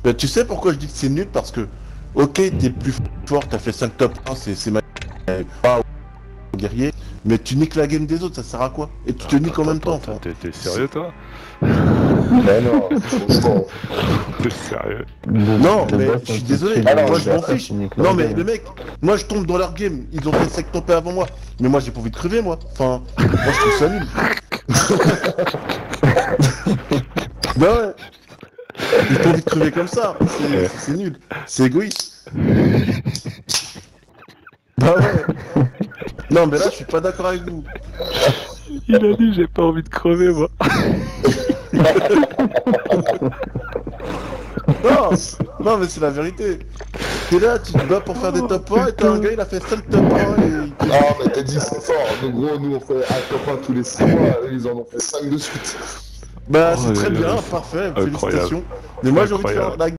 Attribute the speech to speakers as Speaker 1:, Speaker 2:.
Speaker 1: Bah, tu sais pourquoi je dis que c'est nul? Parce que, ok, t'es plus fort, t'as fait 5 top 1, c'est pas guerrier, mais tu niques la game des autres, ça sert à quoi? Et tu te niques en même temps, enfin.
Speaker 2: T'es sérieux, toi?
Speaker 3: Bah non, franchement.
Speaker 2: T'es sérieux?
Speaker 1: Non,
Speaker 4: De
Speaker 1: mais
Speaker 4: base,
Speaker 1: je suis
Speaker 4: quand
Speaker 1: désolé,
Speaker 4: tu
Speaker 3: Alors,
Speaker 1: moi je m'en
Speaker 4: personne,
Speaker 1: fiche.
Speaker 4: tu niques leur
Speaker 1: Non, mais
Speaker 4: game.
Speaker 1: le mec, moi je tombe dans leur game, ils ont fait 5 tompés avant moi, mais moi j'ai pas envie de crever, moi. Enfin, moi je trouve ça nul. Bah ouais, j'ai pas envie de crever comme ça, c'est nul, c'est égoïste. Bah ouais. Non, mais là je suis pas d'accord avec vous.
Speaker 2: Il a dit j'ai pas envie de crever, moi.
Speaker 1: Non, non, mais c'est la vérité. T'es là, tu te bats pour faire des top 1 et t'as un gars, il a fait 5 top 1 et...
Speaker 3: Non, mais t'as dit c'est fort. Donc, gros, nous on fait un top 1 tous les 6 mois, eux ils en ont fait 5 de suite.
Speaker 1: Bah,
Speaker 2: Oh,
Speaker 1: c'est très
Speaker 2: là là,
Speaker 1: bien,
Speaker 2: c'est
Speaker 1: parfait,
Speaker 2: incroyable.
Speaker 1: félicitations. Mais moi j'ai envie de faire
Speaker 2: Incroyable.
Speaker 1: la